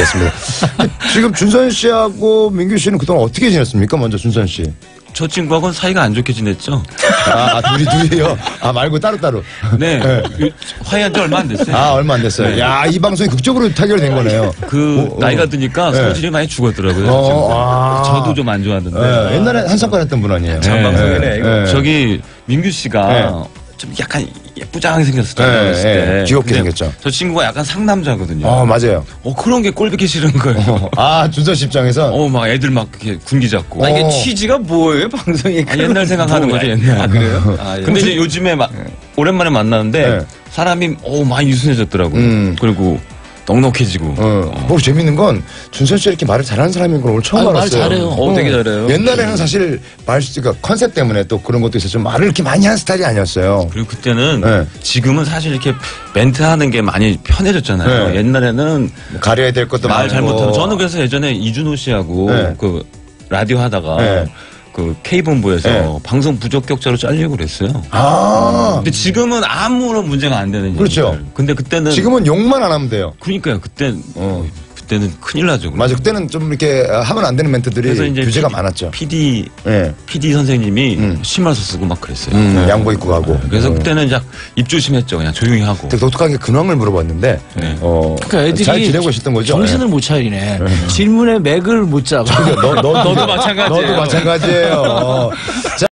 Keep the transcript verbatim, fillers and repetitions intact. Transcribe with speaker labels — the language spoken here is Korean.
Speaker 1: 알겠습니다. 지금 준선 씨하고 민규 씨는 그동안 어떻게 지냈습니까? 먼저 준선 씨.
Speaker 2: 저 친구하고는 사이가 안 좋게 지냈죠.
Speaker 1: 아, 둘이 둘이요? 아, 말고 따로따로.
Speaker 2: 네. 네. 화해한 지 얼마 안 됐어요.
Speaker 1: 아, 얼마 안 됐어요. 네. 야, 이 방송이 극적으로 타결된 거네요.
Speaker 2: 그, 오, 나이가 드니까 네. 소질이 많이 죽었더라고요. 어, 아. 저도 좀 안 좋아하던데.
Speaker 1: 네. 옛날에 한석관 했던 분 아니에요?
Speaker 2: 참 방송이네. 네. 네. 저기, 민규 씨가 네. 좀 약간 예쁘장하게 생겼었잖아요. 네,
Speaker 1: 네. 귀엽게 생겼죠.
Speaker 2: 저 친구가 약간 상남자거든요.
Speaker 1: 어, 맞아요.
Speaker 2: 어, 그런 게 꼴보기 싫은 거예요.
Speaker 1: 아, 준선 씨 입장에서?
Speaker 2: 어, 막 애들 막 이렇게 군기 잡고.
Speaker 3: 아, 이게 취지가 뭐예요, 방송이?
Speaker 2: 아, 옛날 생각하는 거죠, 옛날.
Speaker 3: 아, 그래요? 아, 예.
Speaker 2: 근데 이제 요즘에 막 오랜만에 만나는데 네. 사람이 어, 많이 유순해졌더라고요. 음. 그리고 넉넉해지고.
Speaker 1: 어. 어. 뭐 재밌는 건 준선 씨가 이렇게 말을 잘하는 사람인 걸 오늘 처음 아, 알았어요.
Speaker 3: 말 잘해요. 어,
Speaker 2: 어, 되게 잘해요.
Speaker 1: 옛날에는 사실 말, 그러니까 컨셉 때문에 또 그런 것도 있어서 좀 말을 이렇게 많이 하는 스타일이 아니었어요.
Speaker 2: 그리고 그때는 네. 지금은 사실 이렇게 멘트 하는 게 많이 편해졌잖아요. 네. 옛날에는
Speaker 1: 가려야 될 것도
Speaker 2: 말
Speaker 1: 많고.
Speaker 2: 잘못하면 저는 그래서 예전에 이준호 씨하고 네. 그 라디오 하다가 네. 그 K본부에서 네. 방송 부적격자로 잘리고 그랬어요.
Speaker 1: 아.
Speaker 2: 근데 지금은 아무런 문제가 안 되는
Speaker 1: 그렇죠.
Speaker 2: 얘기들. 근데 그때는
Speaker 1: 지금은 욕만 안 하면 돼요.
Speaker 2: 그러니까요. 그때 어. 그때는 큰일 나죠.
Speaker 1: 맞아. 그때는 좀 이렇게 하면 안 되는 멘트들이 규제가
Speaker 2: 피디,
Speaker 1: 많았죠.
Speaker 2: 피디 네. 피디 선생님이 음. 신발서 쓰고 막 그랬어요.
Speaker 1: 음, 네. 양복 입고 가고.
Speaker 2: 그래서 음. 그때는 이제 입 조심했죠. 그냥 조용히 하고.
Speaker 1: 되게 독특하게 근황을 물어봤는데 네. 어,
Speaker 3: 그러니까 애들이
Speaker 1: 잘 지내고 있었던 거죠.
Speaker 3: 정신을 네. 못 차리네. 네. 질문의 맥을 못 잡아.
Speaker 1: 너, 너,
Speaker 2: 너도 마찬가지예요.
Speaker 1: 너도 마찬가지예요. 자,